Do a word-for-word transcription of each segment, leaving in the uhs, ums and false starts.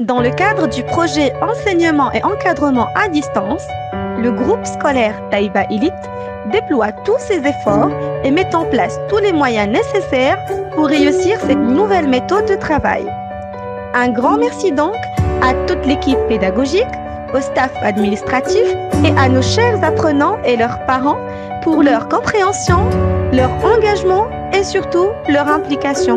Dans le cadre du projet Enseignement et encadrement à distance, le groupe scolaire Taïba Elite déploie tous ses efforts et met en place tous les moyens nécessaires pour réussir cette nouvelle méthode de travail. Un grand merci donc à toute l'équipe pédagogique, au staff administratif et à nos chers apprenants et leurs parents pour leur compréhension, leur engagement et surtout leur implication.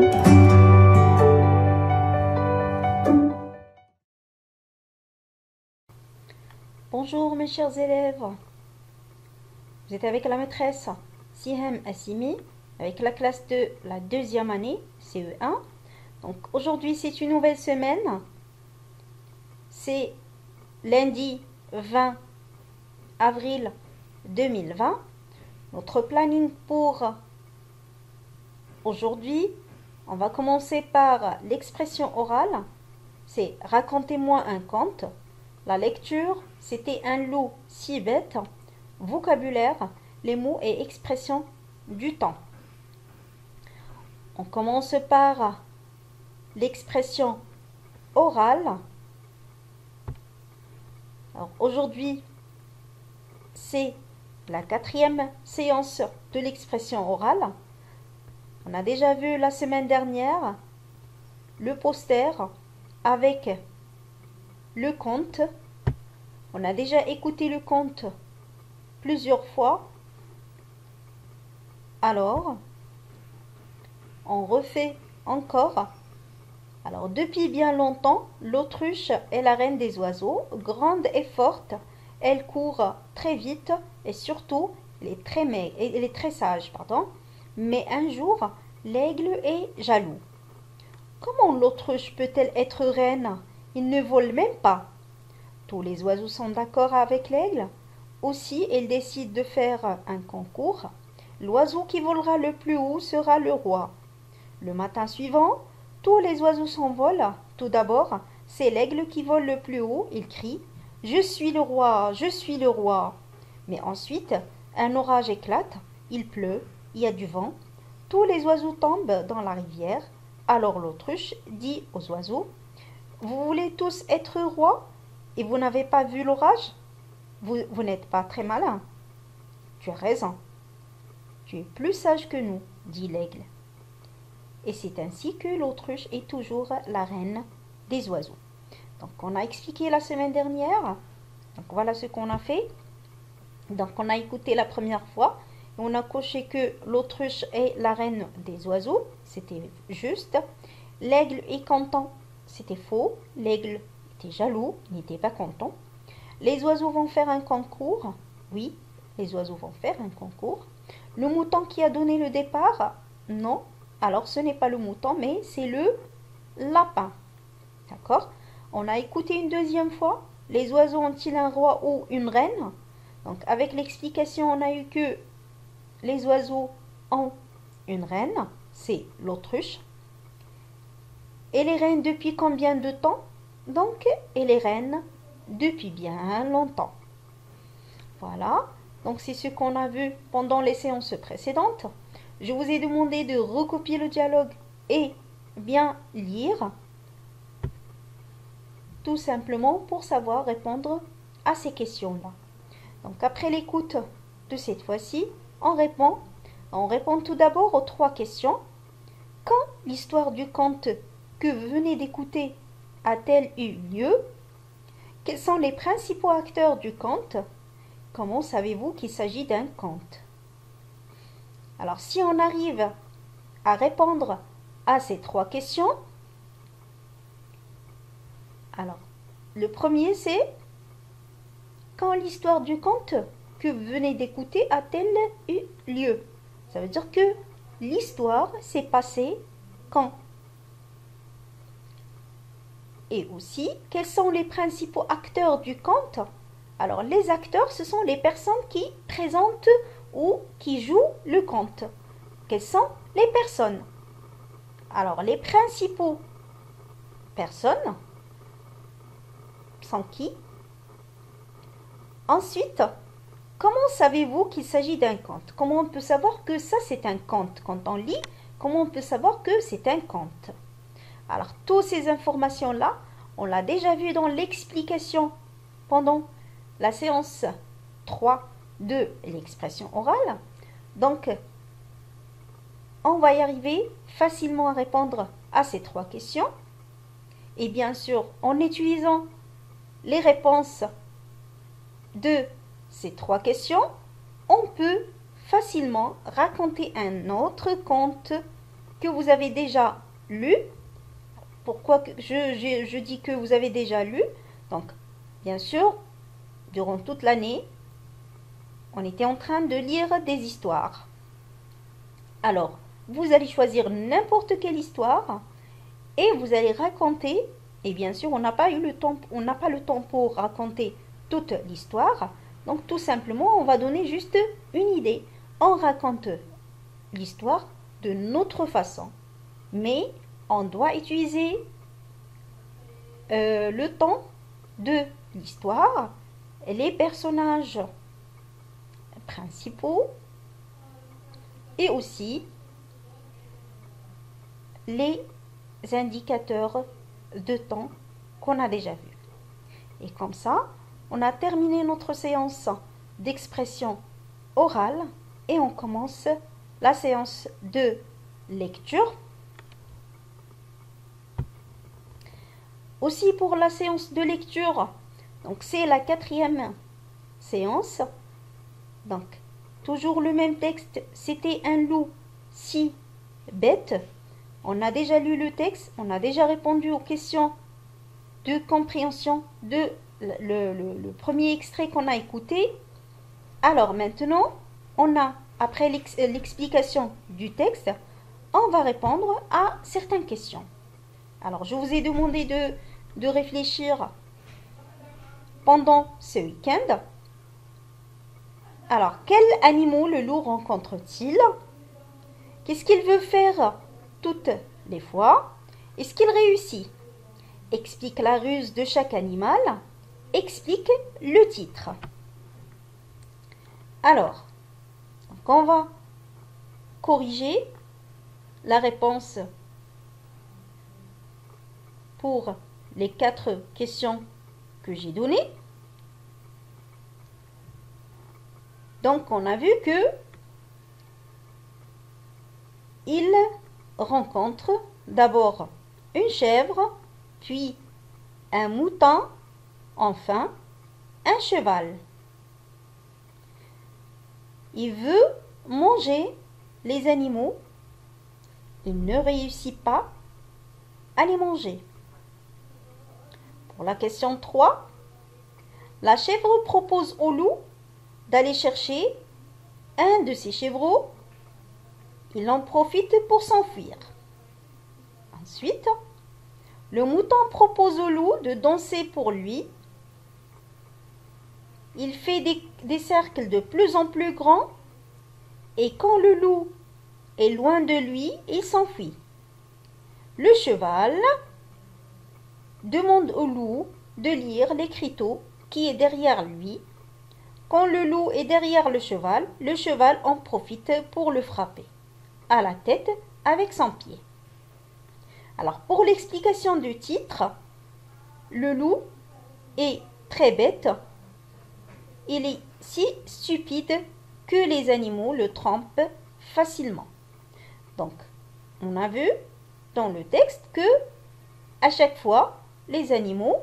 Bonjour mes chers élèves, vous êtes avec la maîtresse Sihem Assimi avec la classe de la deuxième année C E un. Donc aujourd'hui c'est une nouvelle semaine, c'est lundi vingt avril deux mille vingt. Notre planning pour aujourd'hui, on va commencer par l'expression orale, c'est racontez-moi un conte. La lecture, c'était un loup si bête. Vocabulaire, les mots et expressions du temps. On commence par l'expression orale. Alors aujourd'hui, c'est la quatrième séance de l'expression orale. On a déjà vu la semaine dernière le poster avec le conte. On a déjà écouté le conte plusieurs fois. Alors, on refait encore. Alors, depuis bien longtemps, l'autruche est la reine des oiseaux. Grande et forte, elle court très vite et surtout, elle est très maigre, elle est très sage, pardon. Mais un jour, l'aigle est jaloux. Comment l'autruche peut-elle être reine? Il ne vole même pas. Tous les oiseaux sont d'accord avec l'aigle. Aussi, il décide de faire un concours. L'oiseau qui volera le plus haut sera le roi. Le matin suivant, tous les oiseaux s'envolent. Tout d'abord, c'est l'aigle qui vole le plus haut. Il crie « Je suis le roi, je suis le roi ». Mais ensuite, un orage éclate. Il pleut, il y a du vent. Tous les oiseaux tombent dans la rivière. Alors l'autruche dit aux oiseaux « Vous voulez tous être rois et vous n'avez pas vu l'orage? Vous, vous n'êtes pas très malin. » « Tu as raison. Tu es plus sage que nous, dit l'aigle. Et c'est ainsi que l'autruche est toujours la reine des oiseaux. Donc on a expliqué la semaine dernière. Donc voilà ce qu'on a fait. Donc on a écouté la première fois. Et on a coché que l'autruche est la reine des oiseaux. C'était juste. L'aigle est content. C'était faux. L'aigle était jaloux. Il n'était pas content. Les oiseaux vont faire un concours. Oui, les oiseaux vont faire un concours. Le mouton qui a donné le départ? Non. Alors ce n'est pas le mouton, mais c'est le lapin. D'accord? On a écouté une deuxième fois. Les oiseaux ont-ils un roi ou une reine? Donc avec l'explication, on a eu que les oiseaux ont une reine. C'est l'autruche. Et les reines depuis combien de temps? Donc, et les reines depuis bien longtemps. Voilà. Donc c'est ce qu'on a vu pendant les séances précédentes. Je vous ai demandé de recopier le dialogue et bien lire. Tout simplement pour savoir répondre à ces questions-là. Donc après l'écoute de cette fois-ci, on répond. On répond tout d'abord aux trois questions. Quand l'histoire du conte que vous venez d'écouter a-t-elle eu lieu? Quels sont les principaux acteurs du conte? Comment savez-vous qu'il s'agit d'un conte? Alors, si on arrive à répondre à ces trois questions, alors, le premier c'est quand l'histoire du conte que vous venez d'écouter a-t-elle eu lieu? Ça veut dire que l'histoire s'est passée quand? Et aussi, quels sont les principaux acteurs du conte? Alors, les acteurs, ce sont les personnes qui présentent ou qui jouent le conte. Quelles sont les personnes? Alors, les principaux personnes sont qui? Ensuite, comment savez-vous qu'il s'agit d'un conte? Comment on peut savoir que ça, c'est un conte? Quand on lit, comment on peut savoir que c'est un conte? Alors, toutes ces informations-là, On l'a déjà vu dans l'explication pendant la séance trois de l'expression orale. Donc, on va y arriver facilement à répondre à ces trois questions. Et bien sûr, en utilisant les réponses de ces trois questions, on peut facilement raconter un autre conte que vous avez déjà lu. Pourquoi je, je, je dis que vous avez déjà lu? Donc, bien sûr, durant toute l'année, on était en train de lire des histoires. Alors, vous allez choisir n'importe quelle histoire et vous allez raconter. Et bien sûr, on n'a pas eu le temps, on n'a pas le temps pour raconter toute l'histoire. Donc, tout simplement, on va donner juste une idée. On raconte l'histoire de notre façon, mais on doit utiliser euh, le temps de l'histoire, les personnages principaux et aussi les indicateurs de temps qu'on a déjà vus. Et comme ça, on a terminé notre séance d'expression orale et on commence la séance de lecture. Aussi pour la séance de lecture, donc c'est la quatrième séance. Donc, toujours le même texte, c'était un loup si bête. On a déjà lu le texte, on a déjà répondu aux questions de compréhension de le, le, le premier extrait qu'on a écouté. Alors maintenant, on a, après l'explication du texte, on va répondre à certaines questions. Alors, je vous ai demandé de, de réfléchir pendant ce week-end. Alors, quels animaux le loup rencontre-t-il? Qu'est-ce qu'il veut faire toutes les fois? Est-ce qu'il réussit? Explique la ruse de chaque animal. Explique le titre. Alors, donc on va corriger la réponse pour les quatre questions que j'ai données. Donc, on a vu que il rencontre d'abord une chèvre, puis un mouton, enfin un cheval. Il veut manger les animaux. Il ne réussit pas à les manger. Pour la question trois, la chèvre propose au loup d'aller chercher un de ses chevreaux. Il en profite pour s'enfuir. Ensuite, le mouton propose au loup de danser pour lui. Il fait des, des cercles de plus en plus grands et quand le loup est loin de lui, il s'enfuit. Le cheval demande au loup de lire l'écriteau qui est derrière lui. Quand le loup est derrière le cheval, le cheval en profite pour le frapper à la tête avec son pied. Alors, pour l'explication du titre, le loup est très bête. Il est si stupide que les animaux le trompent facilement. Donc, on a vu dans le texte que à chaque fois, les animaux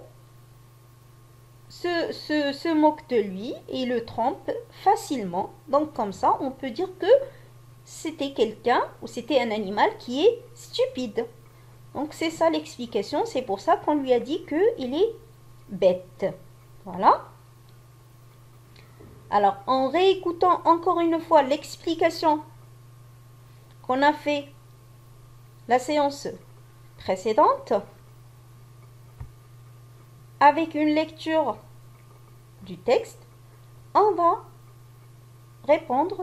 se, se, se moquent de lui et le trompent facilement. Donc, comme ça, on peut dire que c'était quelqu'un ou c'était un animal qui est stupide. Donc, c'est ça l'explication. C'est pour ça qu'on lui a dit qu'il est bête. Voilà. Alors, en réécoutant encore une fois l'explication qu'on a fait la séance précédente, avec une lecture du texte, on va répondre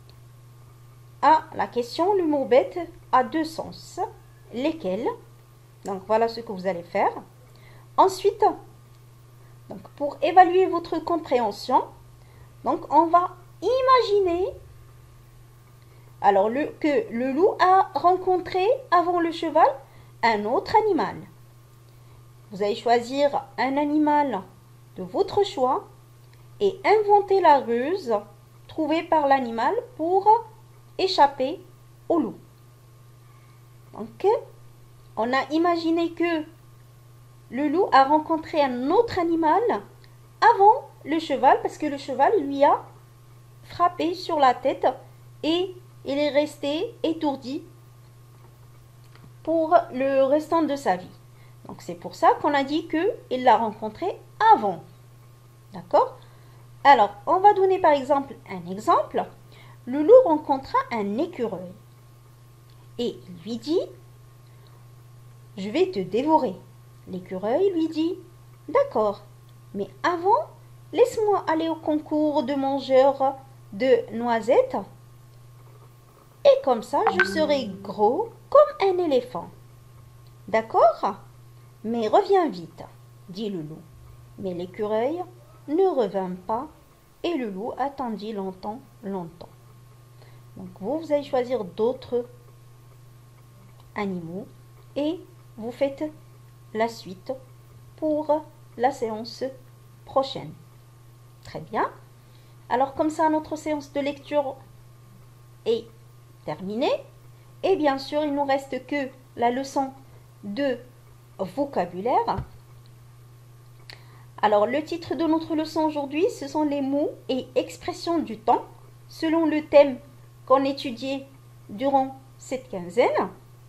à la question. Le mot bête a deux sens. Lesquels? Donc, voilà ce que vous allez faire. Ensuite, donc, pour évaluer votre compréhension, donc, on va imaginer alors le, que le loup a rencontré avant le cheval un autre animal. vous allez choisir un animal de votre choix et inventer la ruse trouvée par l'animal pour échapper au loup. Donc, on a imaginé que le loup a rencontré un autre animal avant le cheval parce que le cheval lui a frappé sur la tête et il est resté étourdi pour le restant de sa vie. Donc c'est pour ça qu'on a dit qu'il l'a rencontré avant. D'accord? Alors, on va donner par exemple un exemple. Le loup rencontra un écureuil et il lui dit « Je vais te dévorer ». L'écureuil lui dit « D'accord, mais avant, laisse-moi aller au concours de mangeurs de noisettes et comme ça, je serai gros comme un éléphant. D'accord? Mais reviens vite, dit le loup. Mais l'écureuil ne revint pas et le loup attendit longtemps, longtemps. Donc vous, vous allez choisir d'autres animaux et vous faites la suite pour la séance prochaine. Très bien. Alors comme ça, notre séance de lecture est terminée. Et bien sûr, il ne nous reste que la leçon de vocabulaire. Alors, le titre de notre leçon aujourd'hui, ce sont les mots et expressions du temps, selon le thème qu'on étudiait durant cette quinzaine.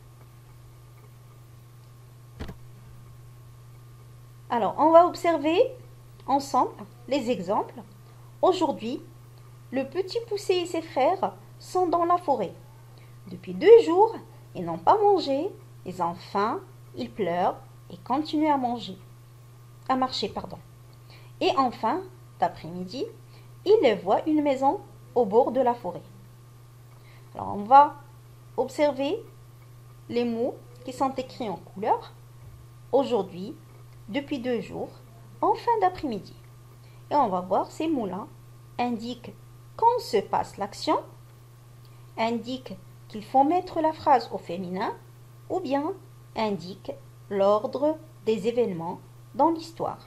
Alors, on va observer ensemble les exemples. Aujourd'hui, le petit poussé et ses frères sont dans la forêt. Depuis deux jours, ils n'ont pas mangé, ils ont faim, ils pleurent et continuent à manger, à marcher, pardon. Et enfin, d'après-midi, ils voient une maison au bord de la forêt. Alors, on va observer les mots qui sont écrits en couleur. Aujourd'hui, depuis deux jours, en fin d'après-midi. Et on va voir ces mots-là indiquent quand se passe l'action, indiquent qu'il faut mettre la phrase au féminin ou bien indiquent l'ordre des événements dans l'histoire.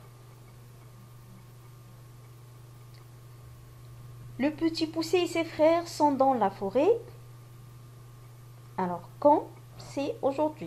Le petit poussé et ses frères sont dans la forêt. Alors, quand? C'est aujourd'hui.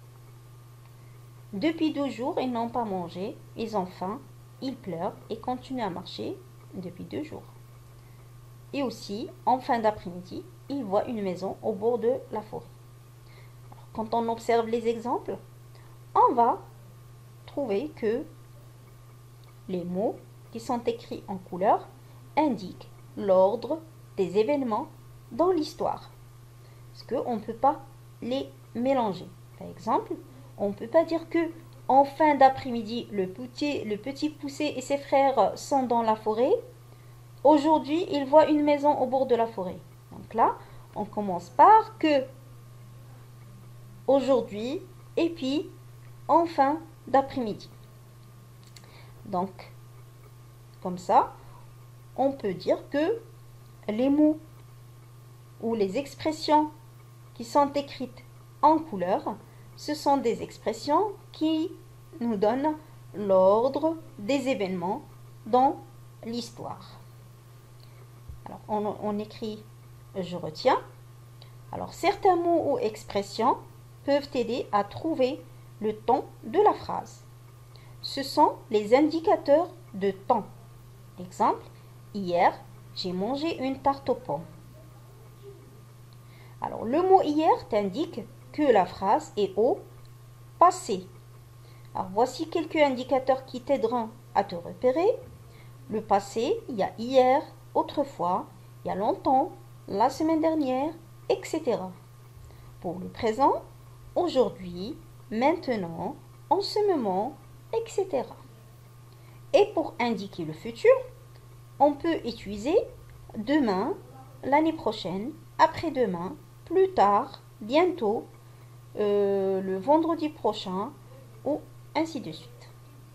Depuis deux jours, ils n'ont pas mangé, ils ont faim, ils pleurent et continuent à marcher depuis deux jours. Et aussi, en fin d'après-midi, ils voient une maison au bord de la forêt. Alors, quand on observe les exemples, on va trouver que les mots qui sont écrits en couleur indiquent l'ordre des événements dans l'histoire. Parce qu'on ne peut pas les mélanger. Par exemple, on ne peut pas dire que en fin d'après-midi, le petit, le petit poussé et ses frères sont dans la forêt. Aujourd'hui, ils voient une maison au bord de la forêt. Donc là, on commence par que aujourd'hui et puis en fin d'après-midi. Donc, comme ça, on peut dire que les mots ou les expressions qui sont écrites en couleur, ce sont des expressions qui nous donnent l'ordre des événements dans l'histoire. Alors, on, on écrit « je retiens ». Alors, certains mots ou expressions peuvent aider à trouver le temps de la phrase. Ce sont les indicateurs de temps. Exemple, hier, j'ai mangé une tarte aux pommes. Alors, le mot « hier » t'indique que la phrase est au passé. Alors, voici quelques indicateurs qui t'aideront à te repérer. Le passé, il y a hier, autrefois, il y a longtemps, la semaine dernière, et cetera. Pour le présent, aujourd'hui, maintenant, en ce moment, et cetera. Et pour indiquer le futur, on peut utiliser demain, l'année prochaine, après-demain, plus tard, bientôt, euh, le vendredi prochain, ou ainsi de suite.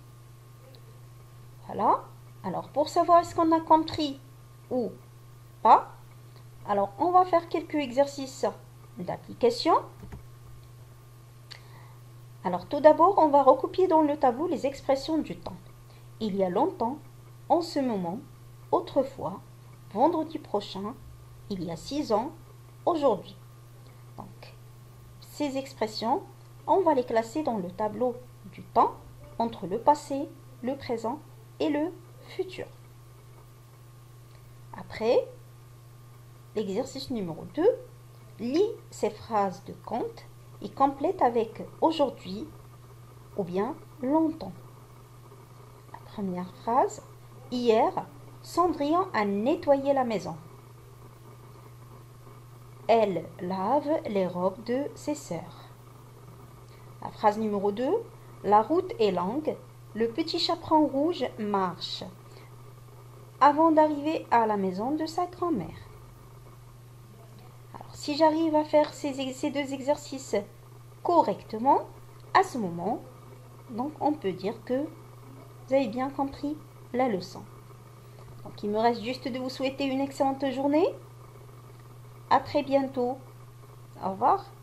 Voilà. Alors, pour savoir est-ce qu'on a compris ou pas, alors on va faire quelques exercices d'application. Alors tout d'abord, on va recopier dans le tableau les expressions du temps. Il y a longtemps, en ce moment, autrefois, vendredi prochain, il y a six ans, aujourd'hui. Donc, ces expressions, on va les classer dans le tableau du temps entre le passé, le présent et le futur. Après, l'exercice numéro deux, lis ces phrases de compte et complète avec aujourd'hui ou bien longtemps. La première phrase, hier, Cendrillon a nettoyé la maison. Elle lave les robes de ses sœurs. La phrase numéro deux, la route est longue, le petit chaperon rouge marche avant d'arriver à la maison de sa grand-mère. Alors, si j'arrive à faire ces, ces deux exercices correctement, à ce moment, donc on peut dire que vous avez bien compris la leçon. Donc, il me reste juste de vous souhaiter une excellente journée. À très bientôt. Au revoir.